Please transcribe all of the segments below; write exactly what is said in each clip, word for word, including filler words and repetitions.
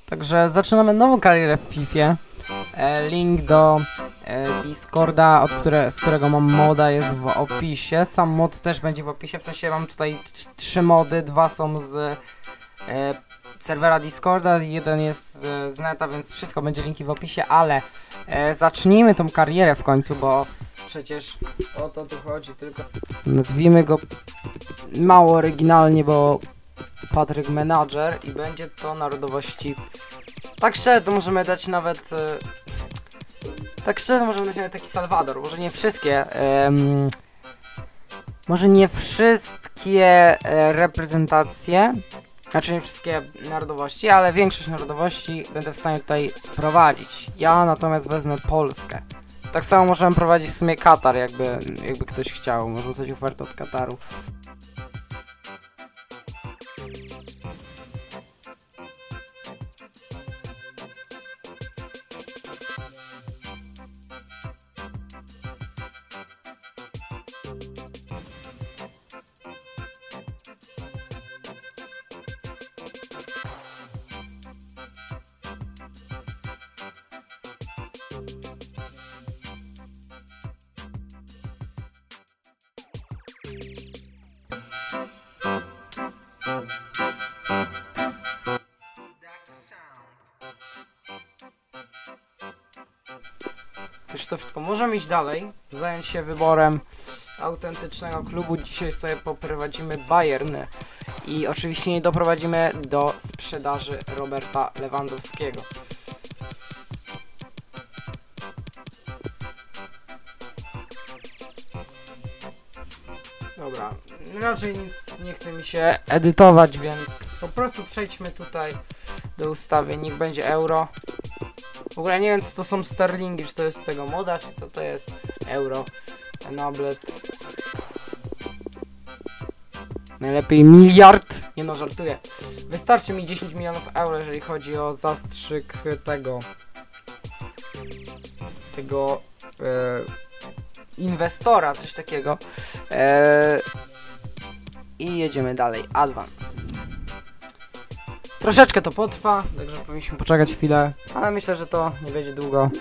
Także zaczynamy nową karierę w Fifie. E, link do e, Discorda, od które, z którego mam moda, jest w opisie. Sam mod też będzie w opisie, w sensie mam tutaj trzy mody, dwa są z e, serwera Discorda, jeden jest z, z neta, więc wszystko będzie linki w opisie, ale e, zacznijmy tą karierę w końcu, bo przecież o to tu chodzi, tylko nazwijmy go mało oryginalnie, bo Patryk Menadżer i będzie to narodowości. Tak szczerze to możemy dać nawet e, tak szczerze możemy dać nawet taki Salwador, może nie wszystkie em, może nie wszystkie e, reprezentacje, znaczy nie wszystkie narodowości, ale większość narodowości będę w stanie tutaj prowadzić. Ja natomiast wezmę Polskę. Tak samo możemy prowadzić w sumie Katar, jakby, jakby ktoś chciał. Możemy dostać ofertę od Kataru. Już to wszystko. Możemy iść dalej, zająć się wyborem autentycznego klubu. Dzisiaj sobie poprowadzimy Bayern i oczywiście nie doprowadzimy do sprzedaży Roberta Lewandowskiego. Dobra, raczej nic nie chce mi się edytować, więc po prostu przejdźmy tutaj do ustawy. Niech będzie euro. W ogóle nie wiem, co to są sterlingi, czy to jest z tego moda, czy co to jest euro, enablet. Najlepiej miliard. Nie no, żartuję. Wystarczy mi dziesięć milionów euro, jeżeli chodzi o zastrzyk tego tego e, inwestora, coś takiego. E, I jedziemy dalej. Advance. Troszeczkę to potrwa, także powinniśmy poczekać chwilę, ale myślę, że to nie będzie długo.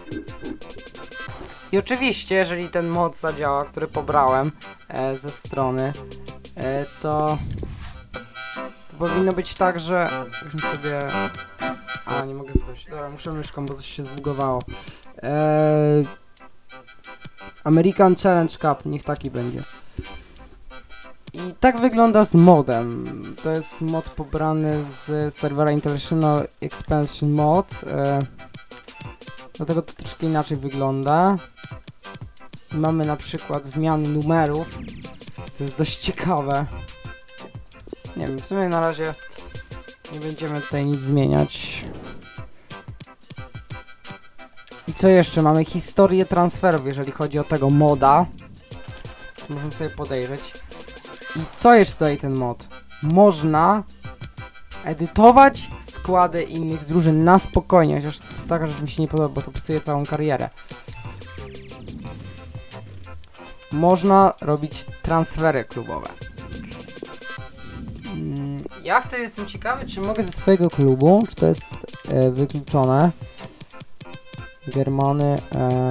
I oczywiście, jeżeli ten mod zadziała, który pobrałem e, ze strony, e, to, to powinno być tak, że już sobie... A, nie mogę wchodzić. Dobra, muszę myszką, bo coś się zbugowało. E, American Challenge Cup, niech taki będzie. I tak wygląda z modem. To jest mod pobrany z serwera International Expansion Mod. E, dlatego to troszkę inaczej wygląda. Mamy na przykład zmiany numerów. To jest dość ciekawe. Nie wiem, w sumie na razie nie będziemy tutaj nic zmieniać. I co jeszcze? Mamy historię transferów, jeżeli chodzi o tego moda. Możemy sobie podejrzeć. I co jeszcze tutaj ten mod? Można edytować składy innych drużyn na spokojnie, chociaż taka rzecz mi się nie podoba, bo to psuje całą karierę. Można robić transfery klubowe. Mm, ja chcę, jestem ciekawy, czy mogę ze swojego klubu, czy to jest e, wykluczone. Germany. E,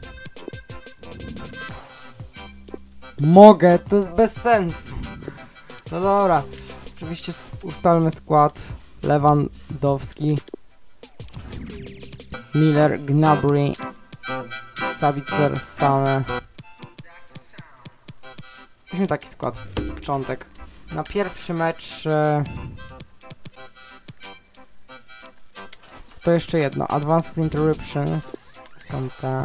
Mogę, to jest bez sensu. No dobra, oczywiście ustalmy skład. Lewandowski, Miller, Gnabry, Sabitzer, Sane. Weźmy taki skład, początek. Na pierwszy mecz... E, to jeszcze jedno, Advanced Interruptions. Są te...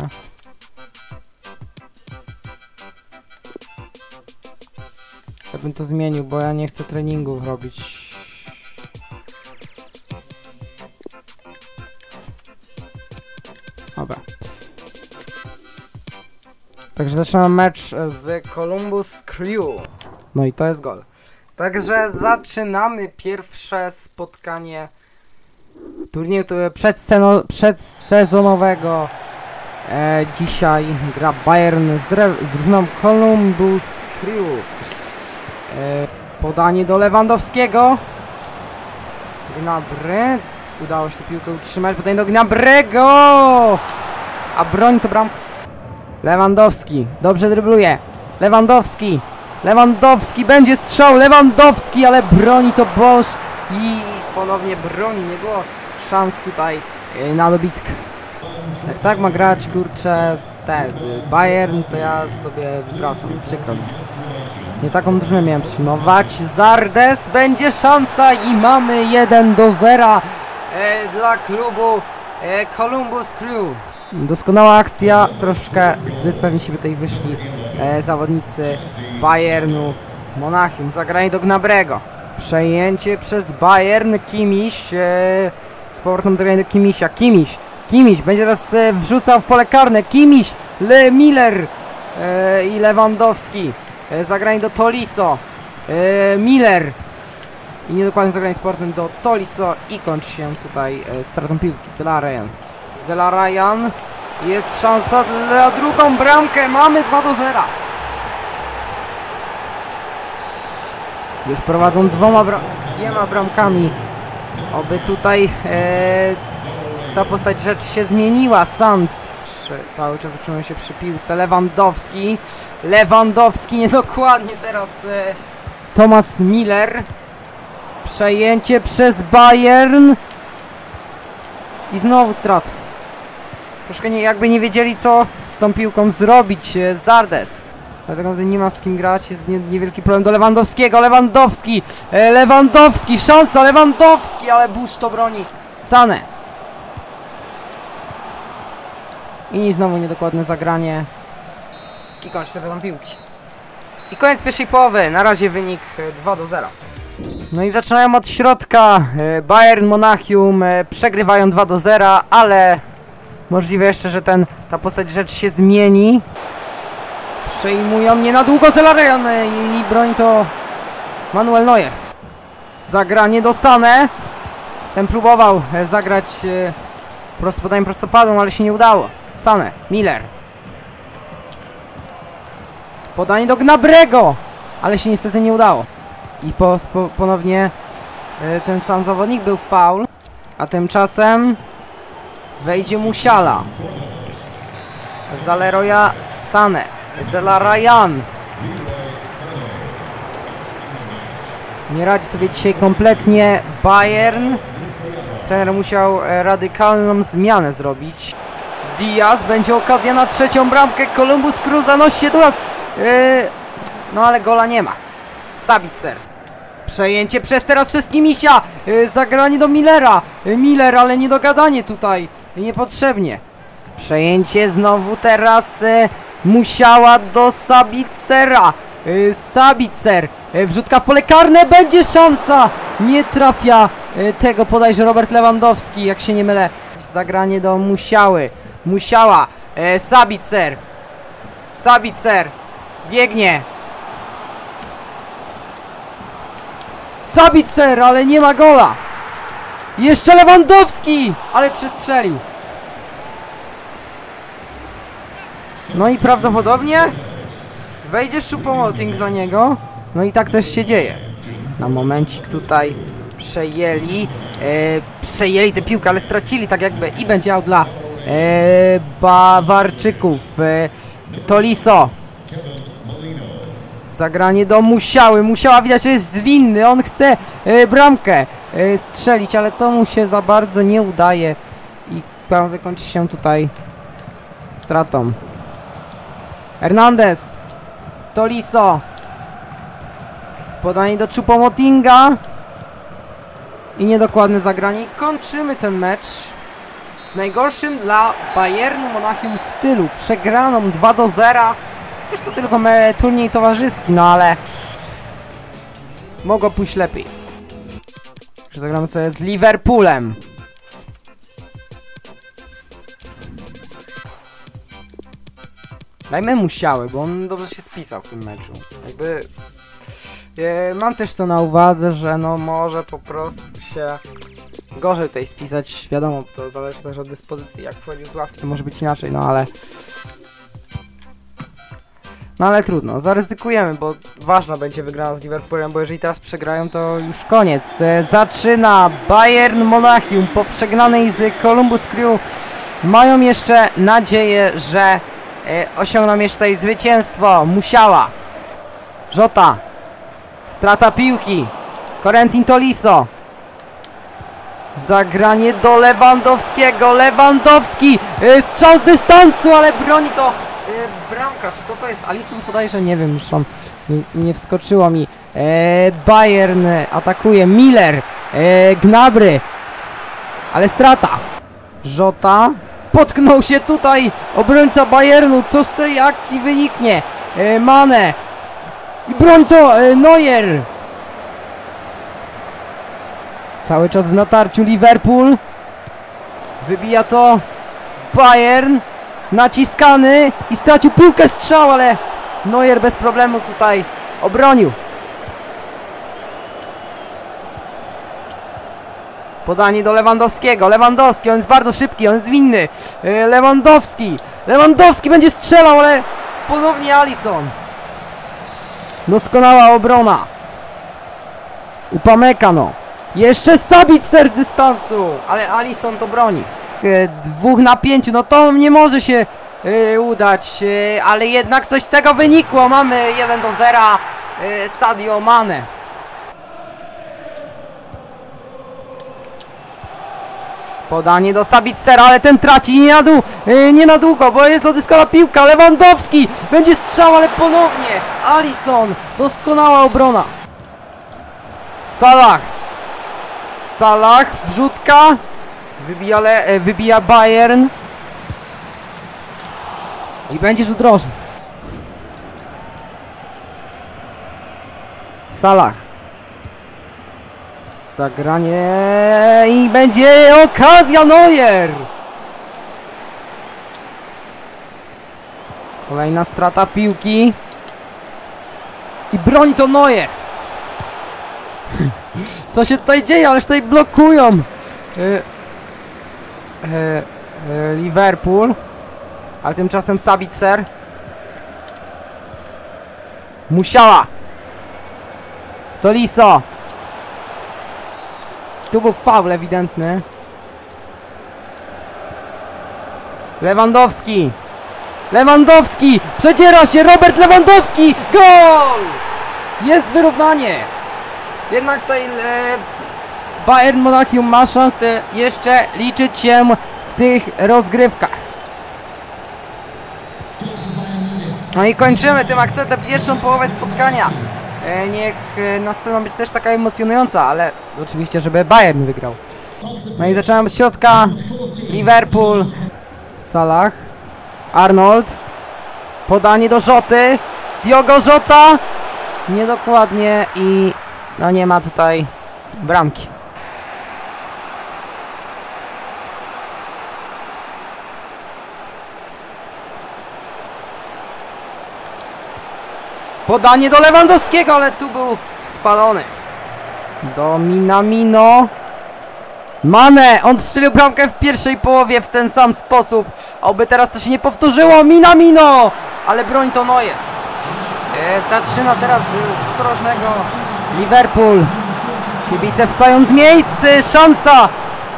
Ja bym to zmienił, bo ja nie chcę treningów robić. Dobra. Także zaczynam mecz z Columbus Crew. No i to jest gol. Także zaczynamy pierwsze spotkanie turnieju przedsezonowego. E, dzisiaj gra Bayern z, z drużyną Columbus Crew. E, podanie do Lewandowskiego. Gnabry. udało się tę piłkę utrzymać, podanie do Gnabrego! A broni to bramka. Lewandowski, dobrze drybluje. Lewandowski, Lewandowski, będzie strzał, Lewandowski, ale broni to Bosz i ponownie broni, nie było szans tutaj na dobitkę. Jak tak ma grać, kurczę, ten Bayern, to ja sobie wypraszam, przykro mi. Nie taką drużynę miałem przyjmować. Zardes, będzie szansa i mamy jeden do zera e, dla klubu e, Columbus Crew. Doskonała akcja, troszeczkę zbyt pewnie się tutaj wyszli e, zawodnicy Bayernu Monachium. Zagranie do Gnabrego. Przejęcie przez Bayern, Kimiś. E, z powrotem zagranie do Kimisia. Kimiś, Kimiś będzie teraz e, wrzucał w pole karne. Kimiś, Le Miller e, i Lewandowski. E, zagranie do Tolisso. E, Miller. I niedokładnie zagranie z portem do Tolisso i kończy się tutaj e, stratą piłki. Zelarayan. Zelarayan. Jest szansa dla drugą bramkę. Mamy dwa do zera. Już prowadzą dwoma bram dwiema bramkami. Oby tutaj e, ta postać rzeczy się zmieniła. Sans cały czas zatrzymuje się przy piłce. Lewandowski. Lewandowski niedokładnie teraz e, Thomas Miller. Przejęcie przez Bayern. I znowu strat. Troszkę nie, jakby nie wiedzieli, co z tą piłką zrobić. e, Zardes. Dlatego nie ma z kim grać. Jest nie, niewielki problem do Lewandowskiego. Lewandowski. E, Lewandowski. Szansa. Lewandowski. Ale Busz to broni. Sané. I znowu niedokładne zagranie. I kończy sobie tam piłki. I koniec pierwszej połowy. Na razie wynik dwa do zera. No i zaczynają od środka. Bayern Monachium przegrywają dwa do zera, ale możliwe jeszcze, że ten, ta postać rzeczy się zmieni. Przejmują mnie na długo Zelarayan i broni to Manuel Neuer. Zagranie do Sané. Ten próbował zagrać prosto podaniem prostopadłą, ale się nie udało. Sané, Miller. Podanie do Gnabrego, ale się niestety nie udało. I po, po, ponownie y, ten sam zawodnik, był faul. A tymczasem wejdzie Musiala. Za Leroya Sané. Zelarayan. Nie radzi sobie dzisiaj kompletnie Bayern. Trener musiał e, radykalną zmianę zrobić. Diaz, będzie okazja na trzecią bramkę. Columbus Crew zanosi się teraz. Yy, no ale gola nie ma. Sabitzer. Przejęcie przez teraz przez Kimisia. Yy, zagranie do Millera. Yy, Miller, ale niedogadanie tutaj. Yy, niepotrzebnie. Przejęcie znowu teraz yy, Musiała do Sabitzera. Yy, Sabitzer. Yy, wrzutka w pole karne. Będzie szansa. Nie trafia yy, tego bodajże Robert Lewandowski, jak się nie mylę. Zagranie do Musiały. Musiała. Yy, Sabitzer. Sabitzer. Biegnie. Sabitzer, ale nie ma gola. Jeszcze Lewandowski, ale przestrzelił. No i prawdopodobnie wejdzie Choupo-Moting za niego. No i tak też się dzieje. Na momencik tutaj przejęli. E, przejęli tę piłkę, ale stracili tak jakby. I będzie out dla e, Bawarczyków. E, Tolisso. Zagranie do Musiały. Musiała, widać, że jest zwinny. On chce e, bramkę e, strzelić, ale to mu się za bardzo nie udaje. I prawda kończy się tutaj stratą. Hernandez. Tolisso. Podanie do Choupo-Motinga. I niedokładne zagranie. I kończymy ten mecz w najgorszym dla Bayernu Monachium stylu. Przegraną dwa do zera. Przecież to tylko turniej towarzyski, no ale mogło pójść lepiej. Zagramy sobie z Liverpoolem. Dajmy Musiały, bo on dobrze się spisał w tym meczu. Jakby e, mam też to na uwadze, że no może po prostu się gorzej tutaj spisać. Wiadomo, to zależy też od dyspozycji. Jak wchodził z ławki, to może być inaczej, no ale No ale trudno, zaryzykujemy, bo ważna będzie wygrana z Liverpoolem, bo jeżeli teraz przegrają, to już koniec. E, zaczyna Bayern Monachium po przegranej z Columbus Crew. Mają jeszcze nadzieję, że e, osiągną jeszcze tutaj zwycięstwo. Musiała. Jota. Strata piłki. Corentin Tolisso. Zagranie do Lewandowskiego. Lewandowski. E, strzał z dystansu, ale broni to e, bramkarz. Kto to jest? Alisson bodajże? Nie wiem, już on nie, nie wskoczyło mi. E, Bayern atakuje. Miller. E, Gnabry. Ale strata. Jota. Potknął się tutaj obrońca Bayernu. Co z tej akcji wyniknie? E, Mane. I broń to e, Neuer. Cały czas w natarciu Liverpool. Wybija to Bayern. Naciskany i stracił piłkę, strzał, ale Neuer bez problemu tutaj obronił. Podanie do Lewandowskiego. Lewandowski, on jest bardzo szybki, on jest winny. Yy, Lewandowski. Lewandowski będzie strzelał, ale ponownie Alisson. Doskonała obrona. Upamecano. Jeszcze Sabitzer z dystansu, ale Alisson to broni. Yy, dwóch na pięciu, no to nie może się yy, udać, yy, ale jednak coś z tego wynikło. Mamy jeden do zera. Yy, Sadio Mane. Podanie do Sabitzera, ale ten traci nie na, dłu yy, nie na długo, bo jest odzyskana piłka. Lewandowski, będzie strzał, ale ponownie Alisson, doskonała obrona. Salah. Salah, wrzutka. Wybija, le e, wybija Bayern. I będzie rzut rożny. Salah. Zagranie i będzie okazja. Neuer. Kolejna strata piłki. I broni to Neuer. Co się tutaj dzieje? Ależ tutaj blokują. Yy, yy, yy, Liverpool. Ale tymczasem Sabitzer. Musiała. Tolisso. Tu był faul ewidentny. Lewandowski. Lewandowski. Przedziera się Robert Lewandowski. Gol! Jest wyrównanie. Jednak tutaj e, Bayern Monachium ma szansę jeszcze liczyć się w tych rozgrywkach. No i kończymy tym akcentem pierwszą połowę spotkania. E, niech e, następna być też taka emocjonująca, ale oczywiście, żeby Bayern wygrał. No i zaczynamy z środka. Liverpool. Salah. Arnold. Podanie do Joty. Diogo Jota. Niedokładnie i no nie ma tutaj bramki. Podanie do Lewandowskiego, ale tu był spalony. Do Minamino. Mane! On strzelił bramkę w pierwszej połowie w ten sam sposób. Oby teraz to się nie powtórzyło. Minamino! Ale broń to Neuer. E, zaczyna teraz z rożnego Liverpool. Kibice wstają z miejsc. Szansa!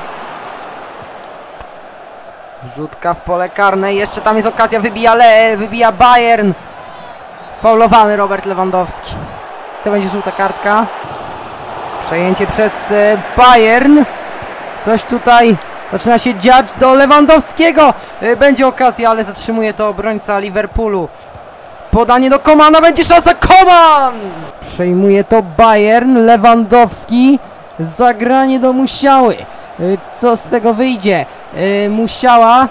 Wrzutka w pole karne. Jeszcze tam jest okazja. Wybija, Le wybija Bayern. Faulowany Robert Lewandowski. To będzie żółta kartka. Przejęcie przez e, Bayern. Coś tutaj zaczyna się dziać do Lewandowskiego. E, będzie okazja, ale zatrzymuje to obrońca Liverpoolu. Podanie do Komana. Będzie szansa. Koman! Przejmuje to Bayern. Lewandowski. Zagranie do Musiały. E, co z tego wyjdzie? E, Musiała.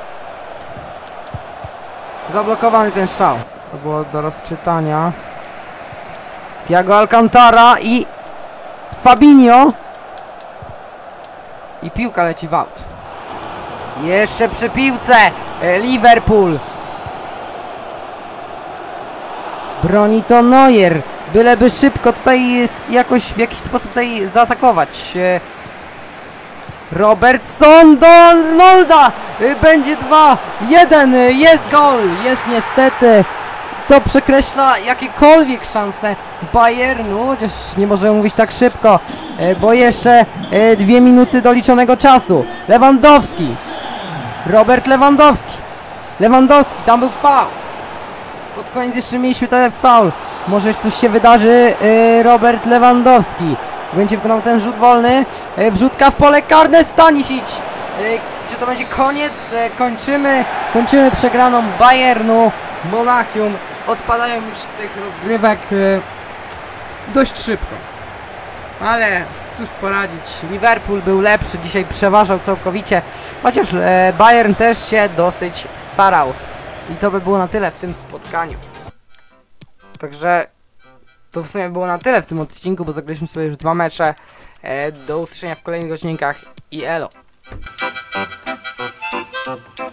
Zablokowany ten strzał. To było do rozczytania. Thiago Alcantara i Fabinho. I piłka leci w aut. Jeszcze przy piłce Liverpool. Broni to Neuer. Byleby szybko tutaj jest jakoś w jakiś sposób tutaj zaatakować. Robertson do Arnolda. Będzie dwa jeden. Jest gol. Jest niestety to przekreśla jakiekolwiek szanse Bayernu, chociaż nie możemy mówić tak szybko, e, bo jeszcze e, dwie minuty doliczonego czasu. Lewandowski, Robert Lewandowski, Lewandowski, tam był faul. Pod koniec jeszcze mieliśmy ten faul. Może coś się wydarzy. e, Robert Lewandowski będzie wykonał ten rzut wolny. e, Wrzutka w pole karne, Stanisic. e, Czy to będzie koniec? E, kończymy, kończymy przegraną Bayernu. Monachium odpadają już z tych rozgrywek e, dość szybko. Ale cóż poradzić, Liverpool był lepszy, dzisiaj przeważał całkowicie. Chociaż e, Bayern też się dosyć starał. I to by było na tyle w tym spotkaniu. Także to w sumie było na tyle w tym odcinku, bo zagraliśmy sobie już dwa mecze. e, Do usłyszenia w kolejnych odcinkach i elo.